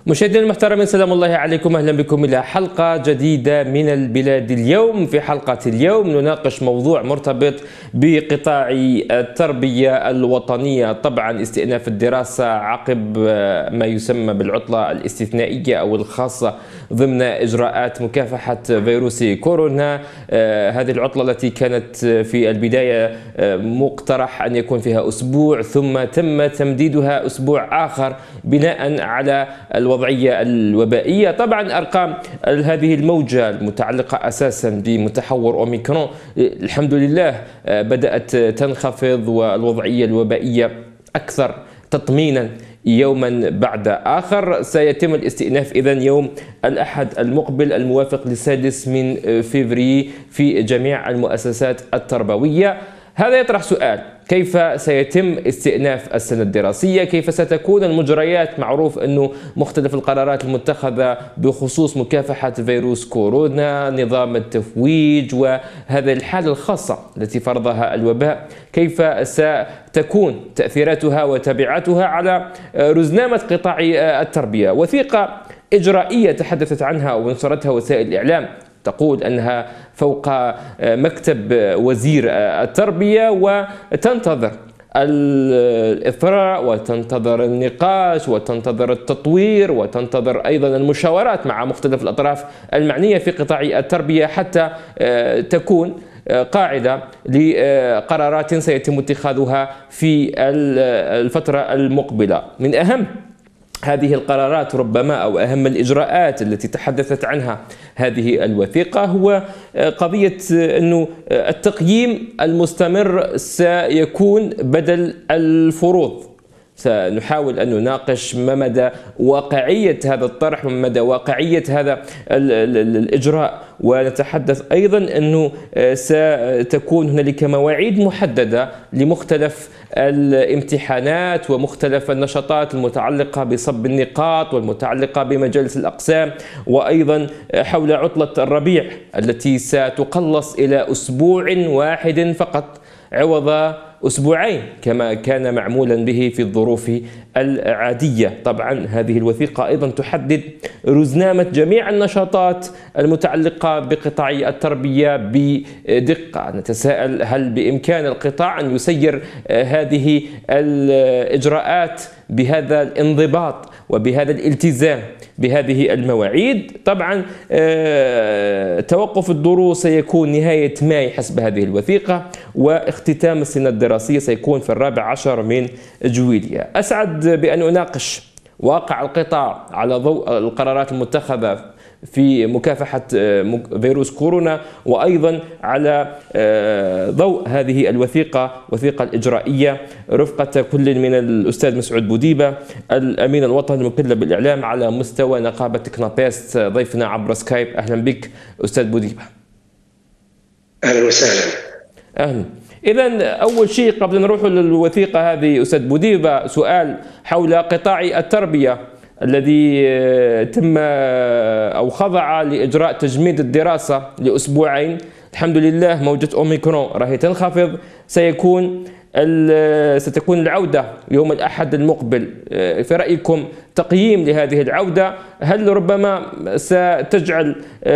مشاهدينا المحترمين، سلام الله عليكم، اهلا بكم الى حلقه جديده من البلاد. اليوم في حلقه اليوم نناقش موضوع مرتبط بقطاع التربيه الوطنيه. طبعا استئناف الدراسه عقب ما يسمى بالعطله الاستثنائيه او الخاصه ضمن اجراءات مكافحه فيروس كورونا. هذه العطله التي كانت في البدايه مقترح ان يكون فيها اسبوع، ثم تم تمديدها اسبوع اخر بناء على الوضعية الوبائية. طبعا أرقام هذه الموجة المتعلقة أساسا بمتحور أوميكرون الحمد لله بدأت تنخفض، والوضعية الوبائية أكثر تطمينا يوما بعد آخر. سيتم الاستئناف إذن يوم الأحد المقبل الموافق للسادس من فبراير في جميع المؤسسات التربوية. هذا يطرح سؤال: كيف سيتم استئناف السنة الدراسية؟ كيف ستكون المجريات؟ معروف أنه مختلف القرارات المتخذة بخصوص مكافحة فيروس كورونا، نظام التفويج، وهذه الحالة الخاصة التي فرضها الوباء، كيف ستكون تأثيراتها وتبعاتها على رزنامة قطاع التربية. وثيقة إجرائية تحدثت عنها ونشرتها وسائل الإعلام تقول أنها فوق مكتب وزير التربية، وتنتظر الإثراء وتنتظر النقاش وتنتظر التطوير وتنتظر أيضا المشاورات مع مختلف الأطراف المعنية في قطاع التربية حتى تكون قاعدة لقرارات سيتم اتخاذها في الفترة المقبلة. من أهم هذه القرارات ربما أو أهم الإجراءات التي تحدثت عنها هذه الوثيقة هو قضية أنه التقييم المستمر سيكون بدل الفروض. سنحاول أن نناقش ما مدى واقعية هذا الطرح وما مدى واقعية هذا الإجراء، ونتحدث أيضا أنه ستكون هنالك مواعيد محددة لمختلف الامتحانات ومختلف النشاطات المتعلقة بصب النقاط والمتعلقة بمجالس الأقسام، وأيضا حول عطلة الربيع التي ستقلص إلى أسبوع واحد فقط عوض أسبوعين كما كان معمولا به في الظروف العادية. طبعا هذه الوثيقة أيضا تحدد رزنامة جميع النشاطات المتعلقة بقطاع التربية بدقة. نتساءل: هل بإمكان القطاع أن يسير هذه الإجراءات بهذا الانضباط وبهذا الالتزام بهذه المواعيد؟ طبعا توقف الدروس سيكون نهاية ماي حسب هذه الوثيقة، واختتام السنة الدراسية سيكون في 14 من جويلية. أسعد بأن أناقش واقع القطاع على ضوء القرارات المتخذة في مكافحة فيروس كورونا، وأيضا على ضوء هذه الوثيقة الإجرائية رفقة كل من الأستاذ مسعود بوديبة الأمين الوطني المكلف بالإعلام على مستوى نقابة تكنابيست، ضيفنا عبر سكايب. أهلا بك أستاذ بوديبة. أهلا وسهلا. أهلا. إذن أول شيء قبل أن نروح للوثيقة هذه أستاذ بوديبة، سؤال حول قطاع التربية الذي تم أو خضع لإجراء تجميد الدراسة لأسبوعين. الحمد لله موجة أوميكرون راهي تنخفض، ستكون العودة يوم الأحد المقبل. في رأيكم تقييم لهذه العودة؟ هل ربما ستجعل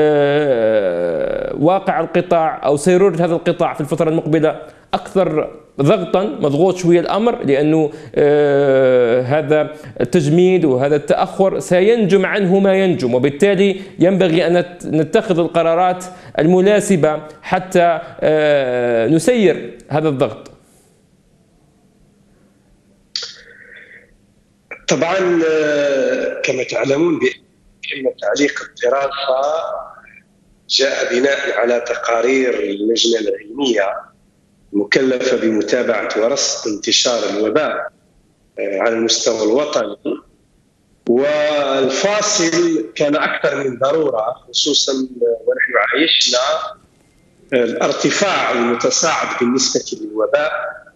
واقع القطاع أو سيرور هذا القطاع في الفترة المقبلة أكثر ضغطا، مضغوط شوية الأمر، لأنه هذا التجميد وهذا التأخر سينجم عنه ما ينجم، وبالتالي ينبغي أن نتخذ القرارات المناسبة حتى نسير هذا الضغط؟ طبعا كما تعلمون بأن تعليق الدراسة جاء بناء على تقارير اللجنة العلمية المكلفة بمتابعة ورصد انتشار الوباء على المستوى الوطني، والفاصل كان أكثر من ضرورة، خصوصا ونحن عايشنا الارتفاع المتصاعد بالنسبة للوباء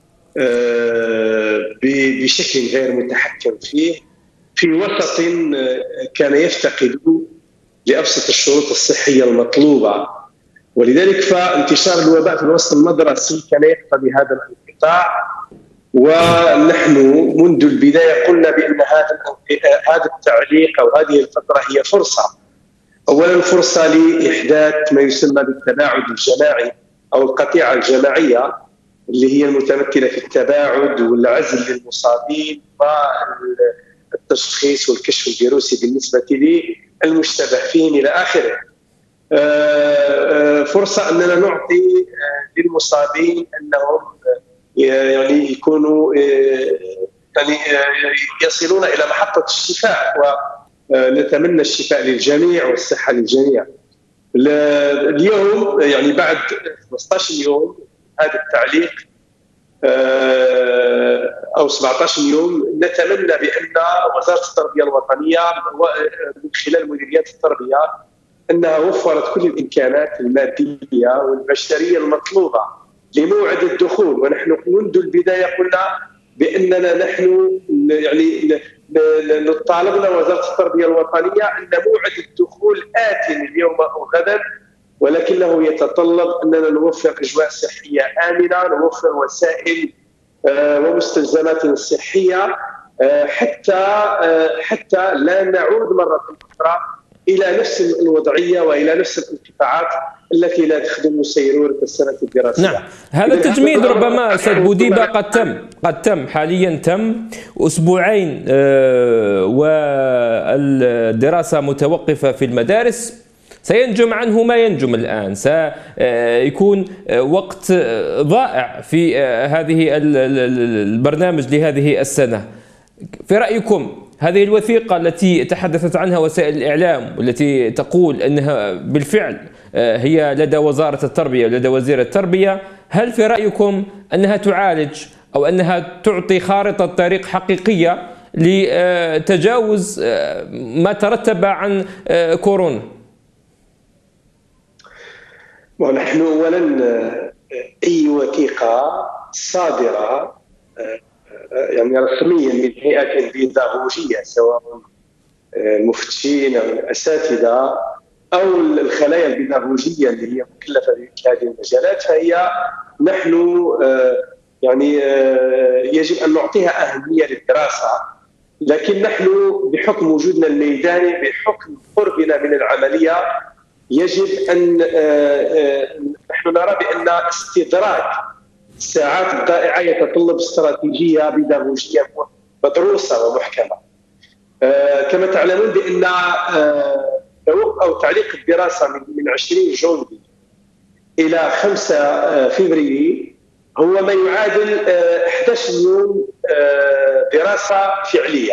بشكل غير متحكم فيه في وسط كان يفتقد لأبسط الشروط الصحية المطلوبة. ولذلك فانتشار الوباء في الوسط المدرسي كان يقتضي هذا الانقطاع ونحن منذ البداية قلنا بأن هذا التعليق أو هذه الفترة هي فرصة، أولا فرصة لإحداث ما يسمى بالتباعد الجماعي أو القطيعة الجماعية، اللي هي المتمثلة في التباعد والعزل للمصابين والتشخيص والكشف الفيروسي بالنسبة للمشتبه فيهم إلى آخره. فرصة أننا نعطي للمصابين أنهم يعني يكونوا يعني يصلون إلى محطة الشفاء، ونتمنى الشفاء للجميع والصحة للجميع. اليوم يعني بعد 15 يوم هذا التعليق أو 17 يوم، نتمنى بأن وزارة التربية الوطنية من خلال مديريات التربية أنها وفرت كل الإمكانات المادية والبشرية المطلوبة لموعد الدخول. ونحن منذ البداية قلنا بأننا نحن يعني طالبنا وزارة التربية الوطنية أن موعد الدخول آت اليوم أو غدا، ولكنه يتطلب أننا نوفر أجواء صحية آمنة، نوفر وسائل ومستلزمات صحية حتى لا نعود مرة أخرى إلى نفس الوضعية وإلى نفس الانقطاعات التي لا تخدم سيرورة السنة الدراسية. نعم، هذا التجميد ربما أستاذ بوديبة قد تم حاليا، تم أسبوعين والدراسة متوقفة في المدارس. سينجم عنه ما ينجم الآن، سيكون وقت ضائع في هذه البرنامج لهذه السنة. في رأيكم هذه الوثيقة التي تحدثت عنها وسائل الإعلام والتي تقول أنها بالفعل هي لدى وزارة التربية ولدى وزير التربية، هل في رأيكم أنها تعالج أو أنها تعطي خارطة طريق حقيقية لتجاوز ما ترتب عن كورونا؟ ونحن أولا أي وثيقة صادرة يعني رسميا من هيئة بيداغوجية، سواء المفتشين أو الأساتذة أو الخلايا البيداغوجية اللي هي مكلفة بهذه المجالات، فهي نحن يعني يجب أن نعطيها أهمية للدراسة. لكن نحن بحكم وجودنا الميداني، بحكم قربنا من العملية، يجب أن نحن نرى بأن استدراك الساعات الضائعة يتطلب استراتيجية بيداغوجية مدروسة ومحكمة. كما تعلمون بأن أو تعليق الدراسة من 20 جويلية إلى 5 فبراير هو ما يعادل 11 يوم دراسة فعلية.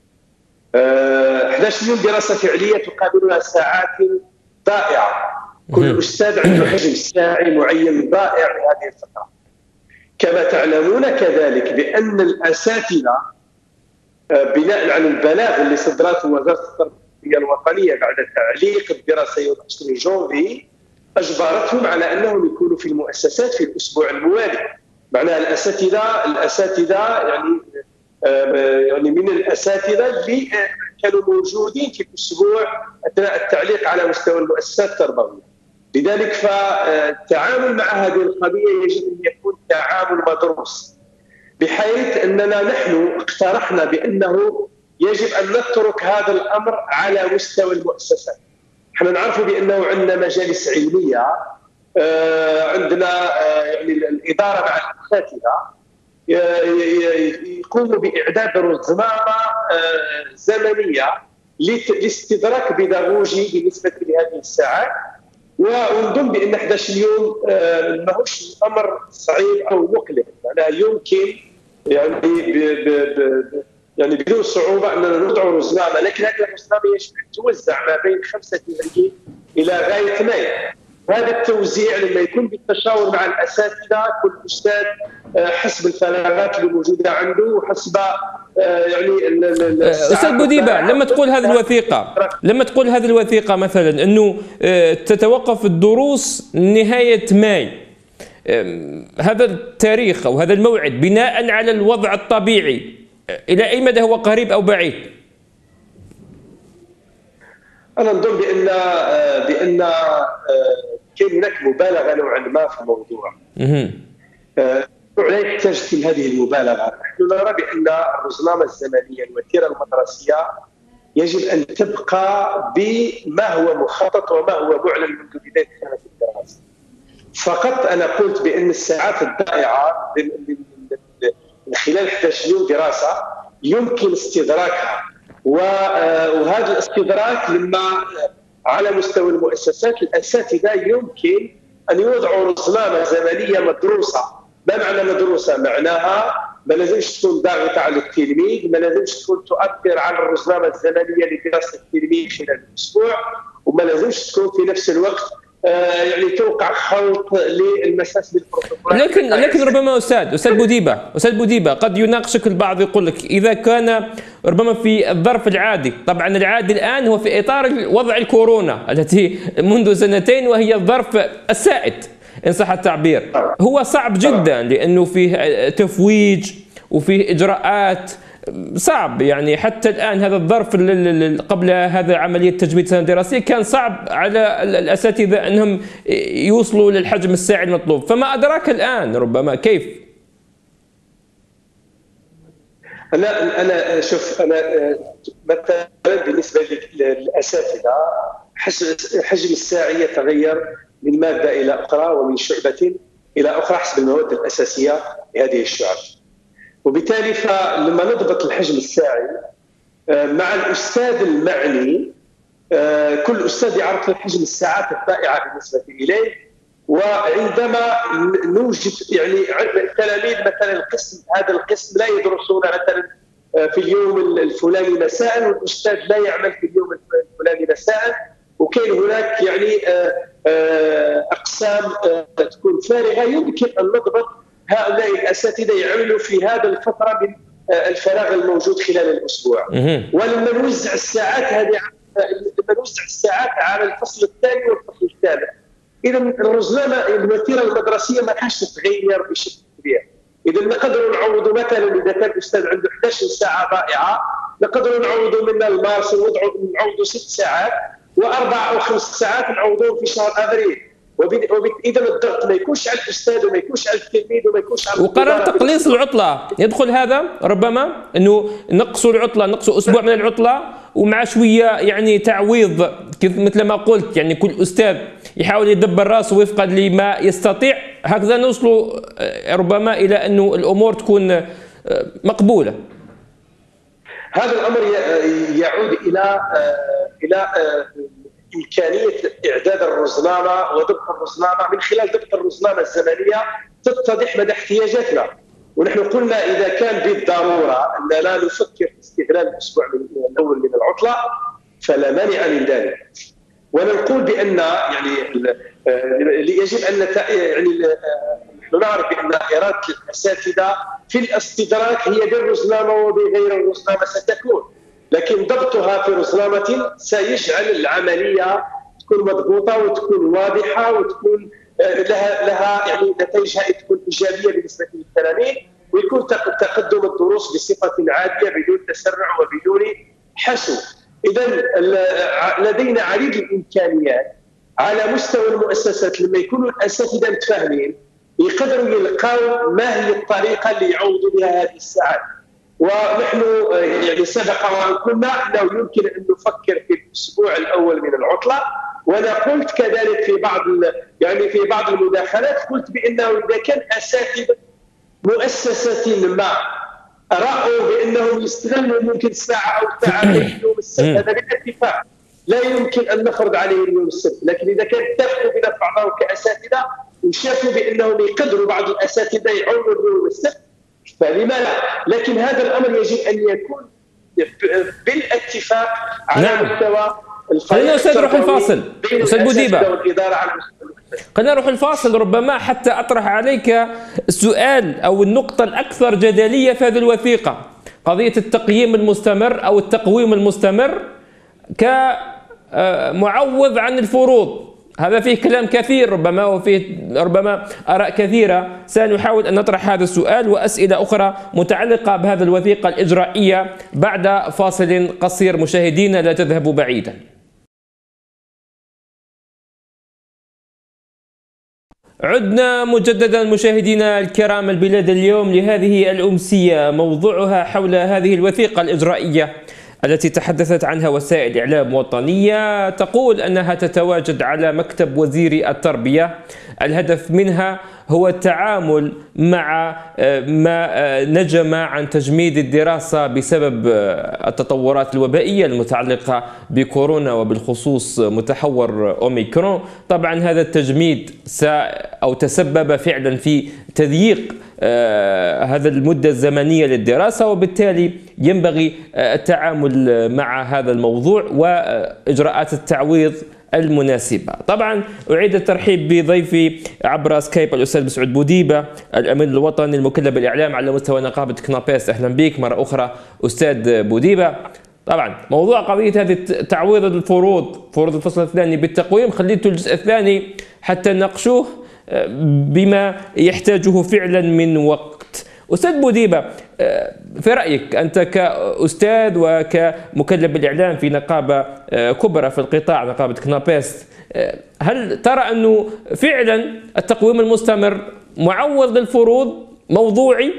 11 يوم دراسة فعلية تقابلها ساعات ضائعة، كل أستاذ عنده حجم ساعي معين ضائع لهذه الفترة. كما تعلمون كذلك بأن الأساتذة بناء على البلاغ اللي صدرته وزارة التربية الوطنية بعد تعليق الدراسة يوم 20 جونفي، أجبرتهم على أنهم يكونوا في المؤسسات في الأسبوع الموالي. معناها الأساتذة يعني من الأساتذة اللي كانوا موجودين في الأسبوع أثناء التعليق على مستوى المؤسسات التربوية. لذلك فالتعامل مع هذه القضية يجب أن يكون تعامل مدروس، بحيث أننا نحن اقترحنا بأنه يجب أن نترك هذا الأمر على مستوى المؤسسات. نحن نعرف بأنه عندنا مجالس علمية، عندنا يعني الإدارة مع الأساتذة يقوموا بإعداد رزمامة زمنية لاستدراك بيداغوجي بالنسبة لهذه الساعات. ونظن بأن 11 يوم ماهوش أمر صعيب أو مقلق، معناها يمكن يعني بدون صعوبة أننا نضع رزنامة، لكن هذه الرزنامة يجب أن توزع ما بين 5 فبراير إلى غاية ماي. هذا التوزيع لما يكون بالتشاور مع الأساتذة، كل أستاذ حسب الفراغات اللي موجودة عنده وحسب يعني أستاذ بوديبة، لما تقول هذه الوثيقة مثلا أنه تتوقف الدروس نهاية ماي، هذا التاريخ أو هذا الموعد بناء على الوضع الطبيعي إلى أي مدى هو قريب أو بعيد؟ أنا نظن بأن كان هناك مبالغة نوعا ما في الموضوع. لا يحتاج كل هذه المبالغه. نحن نرى بان الرزنامه الزمنيه الوتيره المدرسيه يجب ان تبقى بما هو مخطط وما هو معلن منذ بدايه سنه الدراسه. فقط انا قلت بان الساعات الضائعه من خلال 11 يوم دراسه يمكن استدراكها، وهذا الاستدراك لما على مستوى المؤسسات الاساتذه يمكن ان يوضعوا رزنامه زمنيه مدروسه. ما معنى مدروسه؟ معناها ما لازمش تكون ضاغطه على التلميذ، ما لازمش تكون تؤثر على الرزنامه الزمنيه لدراسه التلميذ خلال الاسبوع، وما لازمش تكون في نفس الوقت يعني توقع خلط للمساس بالبروتوكول. لكن ربما استاذ بوديبه قد يناقشك البعض يقول لك اذا كان ربما في الظرف العادي، طبعا العادي الان هو في اطار وضع الكورونا التي منذ سنتين وهي الظرف السائد ان صح التعبير، هو صعب جدا لانه فيه تفويج وفيه اجراءات صعب. يعني حتى الان هذا الظرف قبل هذا عمليه تجميد السنه الدراسيه كان صعب على الاساتذه انهم يوصلوا للحجم الساعي المطلوب، فما ادراك الان ربما كيف؟ انا شوف، انا مثلا بالنسبه للاساتذه حجم الساعي يتغير من ماده الى اخرى ومن شعبه الى اخرى حسب المواد الاساسيه لهذه الشعب، وبالتالي فلما نضبط الحجم الساعي مع الاستاذ المعني، كل استاذ يعرف حجم الساعات الضائعه بالنسبه اليه، وعندما نوجد يعني التلاميذ مثلا هذا القسم لا يدرسون مثلا في اليوم الفلاني مساء، والاستاذ لا يعمل في اليوم الفلاني مساء، وكاين هناك يعني اقسام تكون فارغه، يمكن ان نضبط هؤلاء الاساتذه يعملوا في هذا الفتره من الفراغ الموجود خلال الاسبوع. ولما نوزع الساعات هذه، لما نوزع الساعات على الفصل الثاني والفصل الثالث، اذا الرزنامه الوتيره المدرسيه ما راحش تتغير بشكل كبير. اذا نقدروا نعوضوا مثلا اذا كان الاستاذ عنده 11 ساعه ضائعه، نقدروا نعوضوا منها المارس نعوضوا 6 ساعات، واربع او 5 ساعات نعوضوهم في شهر ابريل. اذا الضغط ما يكونش على الاستاذ وما يكونش على التلميذ وما يكونش على وقرار تقليص العطله يدخل هذا ربما، انه نقصوا العطله، نقصوا اسبوع من العطله، ومع شويه يعني تعويض مثل ما قلت، يعني كل استاذ يحاول يدبر راسه وفقا لما يستطيع، هكذا نوصلوا ربما الى انه الامور تكون مقبوله. هذا الامر يعود الى إمكانية إعداد الرزنامة وضبط الرزنامة. من خلال ضبط الرزنامة الزمنية تتضح مدى احتياجاتنا، ونحن قلنا إذا كان بالضرورة أن لا نفكر في استغلال الأسبوع الأول من العطلة فلا مانع من ذلك. ونقول بأن يعني يجب أن يعني نحن نعرف بأن إرادة الأساتذة في الاستدراك هي بالرزنامة وبغير الرزنامة ستكون، لكن ضبطها في رزنامة سيجعل العملية تكون مضبوطة وتكون واضحة وتكون لها يعني نتائجها تكون إيجابية بالنسبة للتلاميذ، ويكون تقدم الدروس بصفة عادية بدون تسرع وبدون حشو. إذا لدينا عديد الإمكانيات على مستوى المؤسسات. لما يكونوا الأساتذة متفاهمين يقدروا يلقاو ما هي الطريقة اللي يعوضوا بها هذه الساعات. ونحن يعني سبق وان قلنا انه يمكن ان نفكر في الاسبوع الاول من العطله، وانا قلت كذلك في بعض المداخلات، قلت بانه اذا كان اساتذه مؤسسه ما راوا بانهم يستغلوا ممكن ساعه او ساعتين يوم السبت، هذا بالاتفاق لا يمكن ان نفرض عليهم اليوم السبت، لكن اذا كان اتفقوا بنا بعضهم كاساتذه وشافوا بانهم يقدروا بعض الاساتذه يعودوا اليوم السبت فلما لا؟ لكن هذا الامر يجب ان يكون بالاتفاق على مستوى خلينا استاذ نروح الفاصل استاذ بوديبه، خلينا نروح الفاصل ربما حتى اطرح عليك السؤال او النقطه الاكثر جدليه في هذه الوثيقه، قضيه التقييم المستمر او التقويم المستمر كمعوض عن الفروض. هذا فيه كلام كثير ربما وفيه ربما آراء كثيرة. سنحاول أن نطرح هذا السؤال وأسئلة أخرى متعلقة بهذه الوثيقة الإجرائية بعد فاصل قصير. مشاهدينا لا تذهبوا بعيدا. عدنا مجددا مشاهدينا الكرام البلاد اليوم لهذه الأمسية، موضوعها حول هذه الوثيقة الإجرائية التي تحدثت عنها وسائل إعلام وطنية، تقول أنها تتواجد على مكتب وزير التربية. الهدف منها هو التعامل مع ما نجم عن تجميد الدراسة بسبب التطورات الوبائية المتعلقة بكورونا وبالخصوص متحور أوميكرون. طبعا هذا التجميد تسبب فعلا في تضييق هذا المدة الزمنية للدراسة، وبالتالي ينبغي التعامل مع هذا الموضوع وإجراءات التعويض المناسبة. طبعا أعيد الترحيب بضيفي عبر سكايب الأستاذ مسعود بوديبة، الأمين الوطني المكلف بالإعلام على مستوى نقابة كنابيس. أهلا بك مرة أخرى أستاذ بوديبة. طبعا موضوع قضية هذه تعويض الفروض، فروض الفصل الثاني بالتقويم، خليته الجزء الثاني حتى نناقشوه بما يحتاجه فعلا من وقت. أستاذ بوديبة، في رأيك أنت كأستاذ وكمكلف بالإعلام في نقابة كبرى في القطاع، نقابة كنابيس، هل ترى أنه فعلا التقويم المستمر معوض للفروض موضوعي؟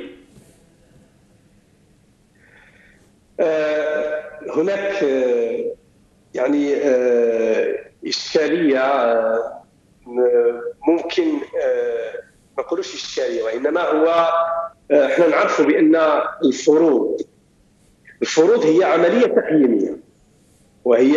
هناك يعني إشكالية، ممكن ما نقولوش إشكالية، وإنما هو احنا نعرفوا بأن الفروض هي عملية تقييمية، وهي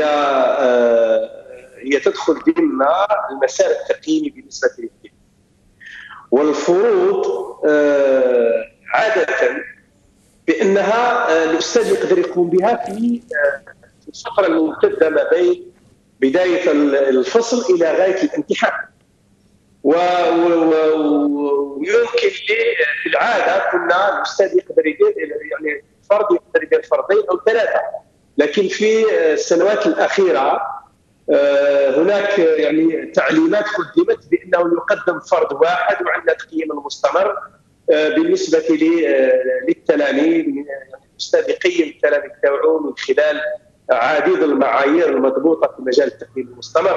تدخل ضمن المسار التقييمي بالنسبة للدين. والفروض عادة بأنها الأستاذ يقدر يقوم بها في الفترة الممتدة ما بين بداية الفصل إلى غاية الامتحان. ويمكن في العاده كنا الاستاذ يقدر يدير، يعني فرد يقدر يدير فردين او ثلاثه، لكن في السنوات الاخيره هناك يعني تعليمات قدمت بانه يقدم فرد واحد وعندنا تقييم المستمر بالنسبه للتلاميذ. يعني الاستاذ يقيم التلاميذ تاعو من خلال عديد المعايير المضبوطه في مجال التقييم المستمر.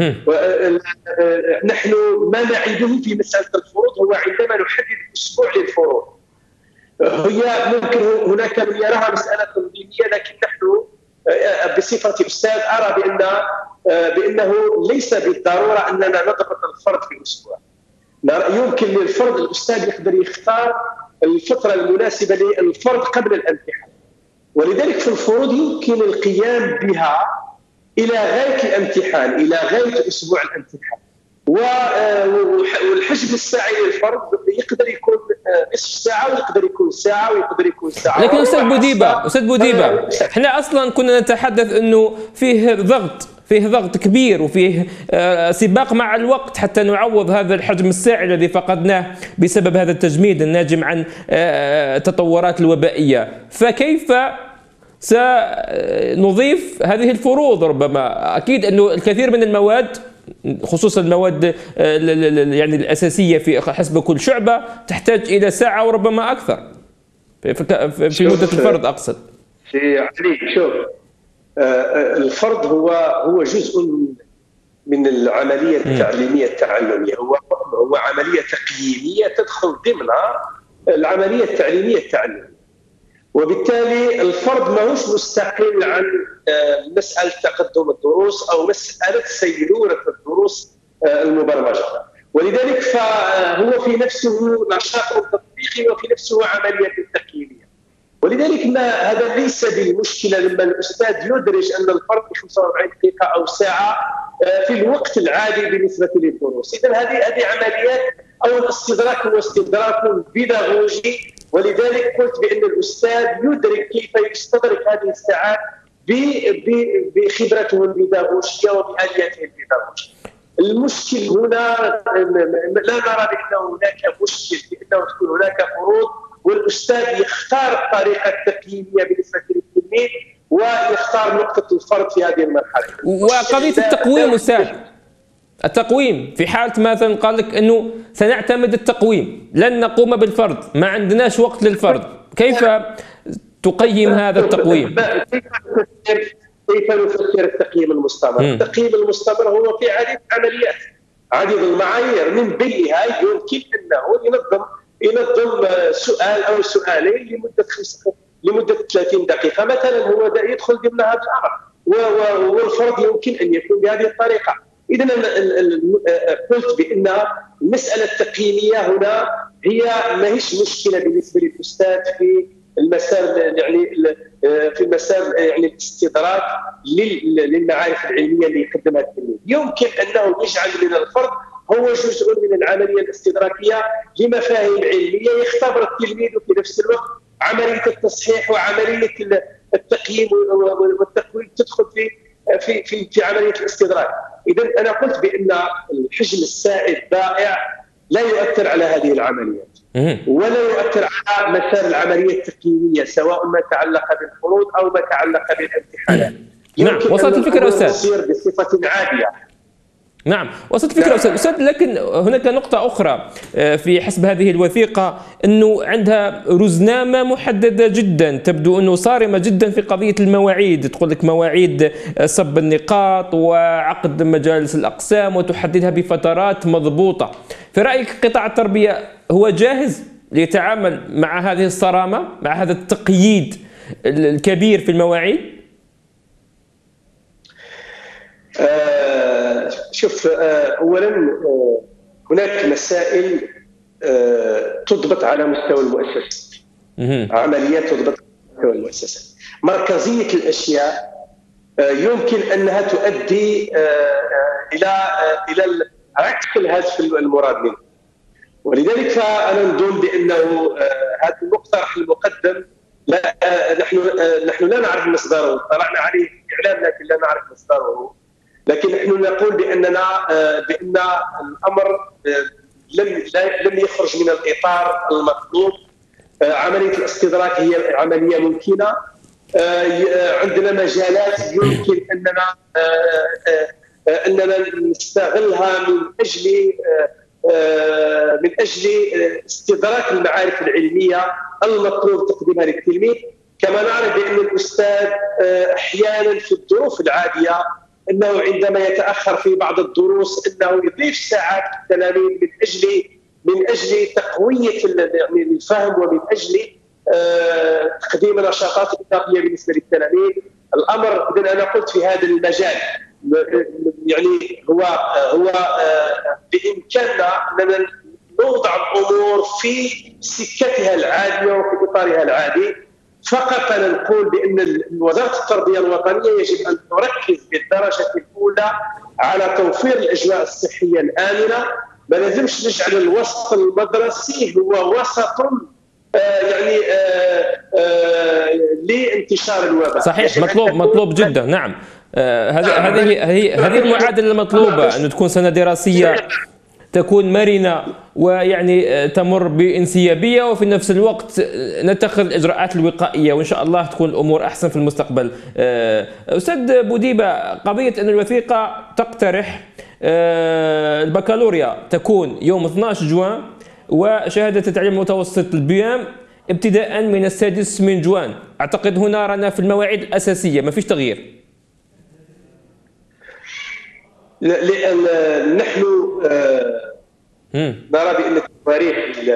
نحن ما نعيده في مساله الفروض هو عندما نحدد اسبوع للفروض. هي ممكن هناك من يراها مساله تنظيميه، لكن نحن بصفتي استاذ ارى بانه ليس بالضروره اننا نضبط الفرد في اسبوع. يمكن للفرد الاستاذ يقدر يختار الفتره المناسبه للفرد قبل الامتحان، ولذلك في الفروض يمكن القيام بها إلى غاية الامتحان، إلى غاية أسبوع الامتحان. والحجم الساعي للفرد يقدر يكون نصف ساعة، ويقدر يكون ساعة، ويقدر يكون ساعة. لكن أستاذ بوديبة احنا أصلا كنا نتحدث أنه فيه ضغط كبير، وفيه سباق مع الوقت حتى نعوض هذا الحجم الساعي الذي فقدناه بسبب هذا التجميد الناجم عن التطورات الوبائية. فكيف سنضيف هذه الفروض؟ ربما أكيد أنه الكثير من المواد، خصوصا المواد يعني الأساسية في حسب كل شعبة، تحتاج إلى ساعة وربما أكثر في مدة الفرض أقصد. شوف، الفرض هو جزء من العملية التعليمية التعلمية، هو عملية تقييمية تدخل ضمنها العملية التعليمية التعلمية، وبالتالي الفرد ماهوش مستقل عن مسألة تقدم الدروس أو مسألة سيرورة الدروس المبرمجة، ولذلك فهو في نفسه نشاط تطبيقي وفي نفسه عملية تقييمية. ولذلك هذا ليس بالمشكلة لما الأستاذ يدرج أن الفرد في 45 دقيقة أو ساعة في الوقت العادي بالنسبة للدروس. إذن هذه عمليات أو الاستدراك هو استدراك بيداغوجي، ولذلك قلت بأن الأستاذ يدرك كيف يستدرك هذه الساعات بخبرته البيداغوجية وبآلياته البيداغوجية. المشكل هنا لا نرى بأن هناك مشكل في أنه تكون هناك فروض والأستاذ يختار الطريقة التقييمية بالنسبة للتلميذ ويختار نقطة الفرد في هذه المرحلة. وقضية التقويم أستاذ، التقويم في حالة مثلا قال لك أنه سنعتمد التقويم، لن نقوم بالفرض، ما عندناش وقت للفرض، كيف تقيم هذا التقويم؟ كيف نفكر التقييم المستمر؟ التقييم المستمر هو في عديد عمليات. عديد المعايير، من بينها يمكن انه ينظم سؤال او سؤالين لمده 30 دقيقه مثلا، هو يدخل ضمن هذا الامر، والفرض يمكن ان يكون بهذه الطريقه. اذا قلت بان المساله التقييميه هنا هي ماهيش مشكله بالنسبه للاستاذ في المسار، يعني في المسار يعني الاستدراك للمعارف العلميه اللي يقدمها التلميذ. يمكن انه يجعل من الفرض هو جزء من العمليه الاستدراكيه لمفاهيم علميه، يختبر التلميذ في نفس الوقت عمليه التصحيح وعمليه التقييم والتقويم تدخل في عمليه الاستدراك. اذا انا قلت بان الحجم السائد ضائع لا يؤثر على هذه العمليات ولا يؤثر على مسار العمليه التقييميه، سواء ما تعلق بالفروض او ما تعلق بالامتحانات. نعم، وصلت الفكره استاذ. تصير بصفه عاديه. نعم، وصلت الفكرة أستاذ. لكن هناك نقطة أخرى في حسب هذه الوثيقة، أنه عندها رزنامة محددة جدا، تبدو أنه صارمة جدا في قضية المواعيد، تقول لك مواعيد صب النقاط وعقد مجالس الأقسام وتحددها بفترات مضبوطة. في رأيك قطاع التربية هو جاهز ليتعامل مع هذه الصرامة، مع هذا التقييد الكبير في المواعيد؟ شوف، اولا هناك مسائل تضبط على مستوى المؤسسه، عمليات تضبط على مستوى المؤسسه. مركزيه الاشياء يمكن انها تؤدي الى عكس الهدف المراد منه، ولذلك فانا نظن بانه هذا المقترح المقدم لا نحن لا نعرف مصدره، اطلعنا عليه في الاعلام لكن لا نعرف مصدره، لكن نحن نقول بان الامر لم يخرج من الاطار المطلوب. عمليه الاستدراك هي عمليه ممكنه، عندنا مجالات يمكن اننا نستغلها من اجل استدراك المعارف العلميه المطلوب تقديمها للتلميذ. كما نعرف بان الاستاذ احيانا في الظروف العاديه انه عندما يتاخر في بعض الدروس انه يضيف ساعات للتلاميذ من اجل تقويه يعني الفهم ومن اجل تقديم نشاطات اضافيه بالنسبه للتلاميذ. الامر اذا انا قلت في هذا المجال يعني هو بامكاننا اننا نوضع الامور في سكتها العاديه وفي اطارها العادي. فقط أنا نقول بأن وزارة التربية الوطنية يجب أن تركز بالدرجة الأولى على توفير الأجواء الصحية الآمنة. ما لازمش نجعل الوسط المدرسي هو وسط يعني لانتشار الوباء. صحيح، مطلوب جدا. نعم، هذه المعادلة المطلوبة، أن تكون سنة دراسية تكون مرنة ويعني تمر بانسيابيه، وفي نفس الوقت نتخذ الاجراءات الوقائيه، وان شاء الله تكون الامور احسن في المستقبل. استاذ بوديبه، قضيه ان الوثيقه تقترح البكالوريا تكون يوم 12 جوان وشهاده التعليم المتوسط البيام ابتداء من السادس من جوان. اعتقد هنا رانا في المواعيد الاساسيه ما فيش تغيير. لان نحن نرى بان التواريخ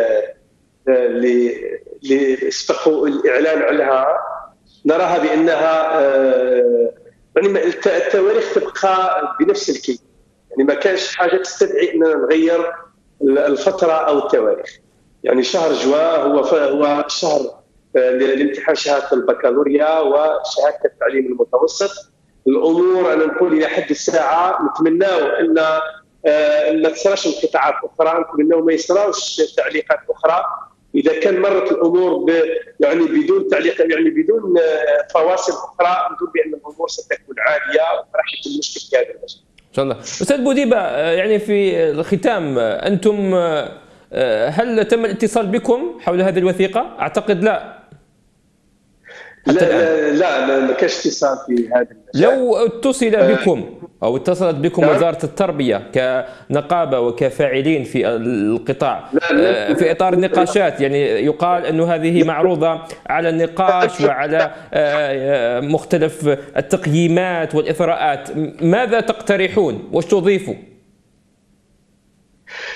اللي سبقوا الاعلان عنها نراها بانها يعني التواريخ تبقى بنفس الكيف، يعني ما كانش حاجه تستدعي اننا نغير الفتره او التواريخ. يعني شهر جوان هو شهر لامتحان شهاده البكالوريا وشهاده التعليم المتوسط. الامور انا نقول الى حد الساعه نتمناو ان ما تصراش انقطاعات اخرى، نتمناو ما يصراوش تعليقات اخرى. اذا كان مرت الامور يعني بدون تعليق، يعني بدون فواصل اخرى، نقول بان الامور ستكون عاديه وراح يتم المشكل في هذا المجال. ان شاء الله. استاذ بوديبه، يعني في الختام، انتم هل تم الاتصال بكم حول هذه الوثيقه؟ اعتقد لا. لا ما كانش اتصال في هذا المجال. لو اتصل بكم او اتصلت بكم وزاره التربيه كنقابه وكفاعلين في القطاع في اطار النقاشات، يعني يقال انه هذه معروضه على النقاش وعلى مختلف التقييمات والاثراءات، ماذا تقترحون؟ وش تضيفوا؟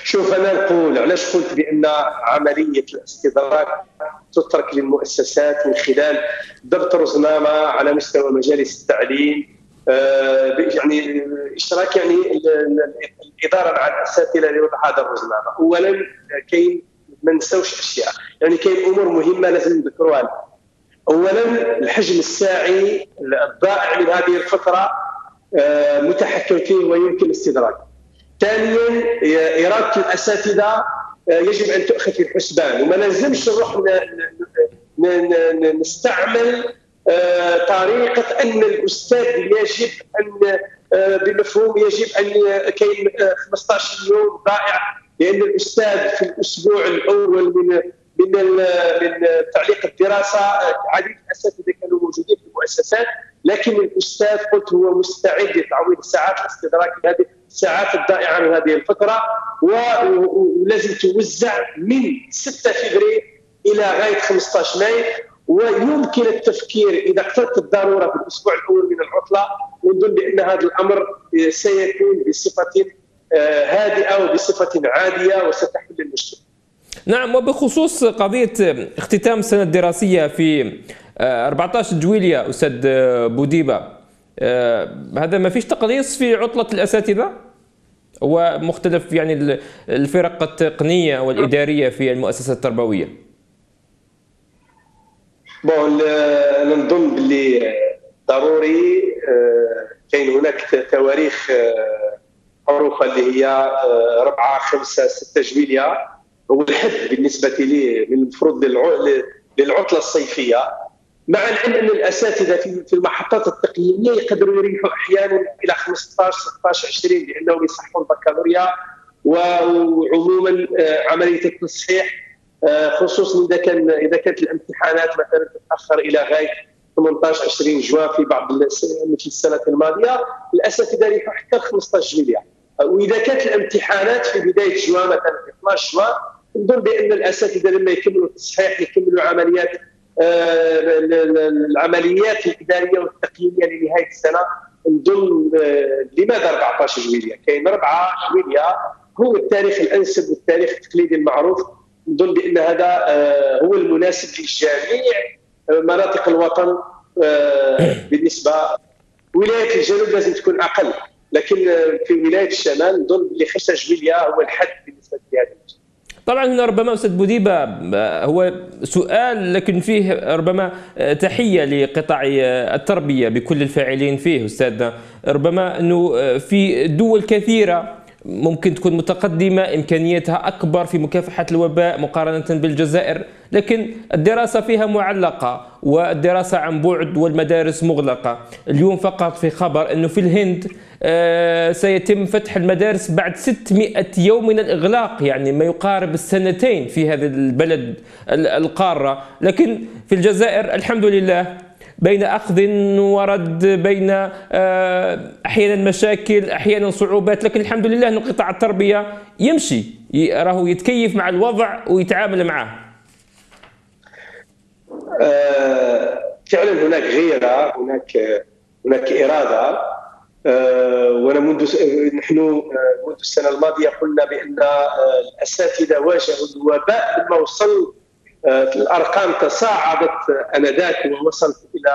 شوف، انا نقول علاش قلت بان عمليه الاستدراك تترك للمؤسسات من خلال ضبط رزنامه على مستوى مجالس التعليم، يعني اشتراك يعني الاداره مع الاساتذه لوضع هذا الرزنامه. اولا كاين ما نساوش اشياء، يعني كاين امور مهمه لازم نذكروها. اولا الحجم الساعي الضائع من هذه الفتره متحكم فيه ويمكن استدراكه. ثانيا اراده الاساتذه يجب ان تؤخذ في الحسبان، وما لازمش نروح نستعمل طريقه ان الاستاذ يجب ان بمفهوم يجب ان كاين 15 يوم ضائع، لان الاستاذ في الاسبوع الاول من تعليق الدراسه عديد الاساتذه كانوا موجودين في المؤسسات، لكن الاستاذ قلت هو مستعد لتعويض ساعات الاستدراك هذه الساعات الضائعه من هذه الفتره، ولازم توزع من 6 فبراير الى غايه 15 ماي. ويمكن التفكير اذا اقتضت الضروره في الاسبوع الاول من العطله، ونظن بان هذا الامر سيكون بصفه هادئه وبصفه عاديه وستحل المشكله. نعم، وبخصوص قضية اختتام السنة الدراسية في 14 جويلية أستاذ بوديبة، هذا ما فيش تقليص في عطلة الأساتذة ومختلف يعني الفرق التقنية والإدارية في المؤسسات التربوية؟ أنا نظن باللي ضروري كاين هناك تواريخ معروفة اللي هي 4 5 6 جويلية هو الحد بالنسبه لي من المفروض للعطله الصيفيه، مع العلم ان الاساتذه في المحطات التقييميه يقدروا يريحوا احيانا الى 15 16 20 لانهم يصحوا البكالوريا، وعموما عمليه التصحيح خصوصا اذا كانت الامتحانات مثلا تتاخر الى غايه 18 20 جوان في بعض مثل السنه الماضيه، الاساتذه يريحوا حتى 15 جويلية. واذا كانت الامتحانات في بدايه جوان مثلا في 12 جوان، نظن بان الاساتذه لما يكملوا التصحيح يكملوا العمليات الاداريه والتقييميه لنهايه السنه. نظن لماذا 14 جويلية؟ كاين 4 جويلية هو التاريخ الانسب والتاريخ التقليدي المعروف. نظن بان هذا هو المناسب لجميع مناطق الوطن. بالنسبه ولايه الجنوب لازم تكون اقل، لكن في ولايه الشمال نظن اللي 5 جويلية هو الحد بالنسبه لهذا المجال. طبعا هنا ربما استاذ بوديبة هو سؤال لكن فيه ربما تحيه لقطاع التربيه بكل الفاعلين فيه استاذنا. ربما انه في دول كثيره ممكن تكون متقدمه امكانياتها اكبر في مكافحه الوباء مقارنه بالجزائر، لكن الدراسه فيها معلقه والدراسه عن بعد والمدارس مغلقه. اليوم فقط في خبر انه في الهند سيتم فتح المدارس بعد 600 يوم من الإغلاق، يعني ما يقارب السنتين في هذا البلد القارة. لكن في الجزائر الحمد لله بين أخذ ورد، بين أحيانا مشاكل أحيانا صعوبات، لكن الحمد لله أن قطاع التربية يمشي، راهو يتكيف مع الوضع ويتعامل معه. فعلا هناك غيرة، هناك إرادة. وانا نحن منذ السنه الماضيه قلنا بان الاساتذه واجهوا الوباء لما وصل الارقام تصاعدت انذاك ووصلت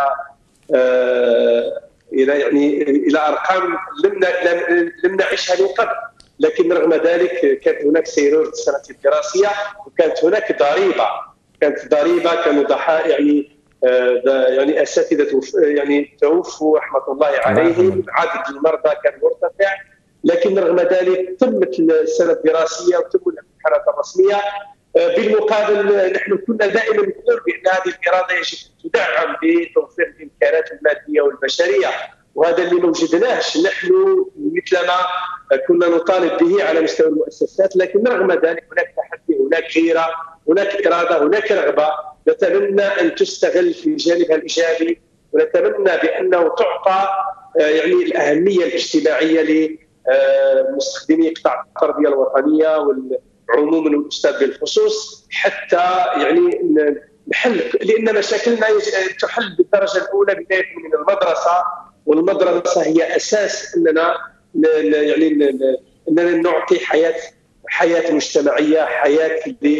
الى ارقام لم نعيشها من قبل، لكن رغم ذلك كانت هناك سيروره السنه الدراسيه وكانت هناك ضريبه كانوا ضحايا يعني اساتذه توفوا رحمه الله عليهم، عدد المرضى كان مرتفع، لكن رغم ذلك تمت السنه الدراسيه وتم الامتحانات الرسميه. بالمقابل نحن كنا دائما نقول بان هذه الاراده يجب ان تدعم بتوفير الامكانات الماديه والبشريه، وهذا اللي ما وجدناهش نحن مثلما كنا نطالب به على مستوى المؤسسات. لكن رغم ذلك هناك تحدي، هناك غيره، هناك اراده، هناك رغبه نتمنى ان تستغل في جانبها الايجابي، ونتمنى بانه تعطى الاهميه الاجتماعيه لمستخدمي قطاع التربيه الوطنيه وعموما والاستاذ بالخصوص، حتى نحل، لان مشاكلنا تحل بالدرجه الاولى بدايه من المدرسه، والمدرسه هي اساس اننا نعطي حياه حياه مجتمعيه، حياه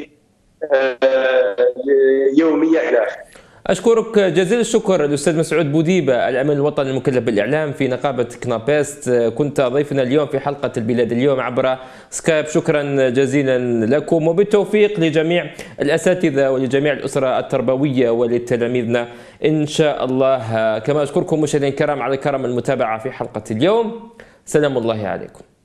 يوميه الى اخره. أشكرك جزيل الشكر الأستاذ مسعود بوديبة، الأمين الوطني المكلف بالإعلام في نقابة كنابيست، كنت ضيفنا اليوم في حلقة البلاد اليوم عبر سكايب. شكرا جزيلا لكم وبالتوفيق لجميع الأساتذة ولجميع الأسرة التربوية ولتلاميذنا إن شاء الله. كما أشكركم مشاهدينا الكرام على كرم المتابعة في حلقة اليوم. سلام الله عليكم.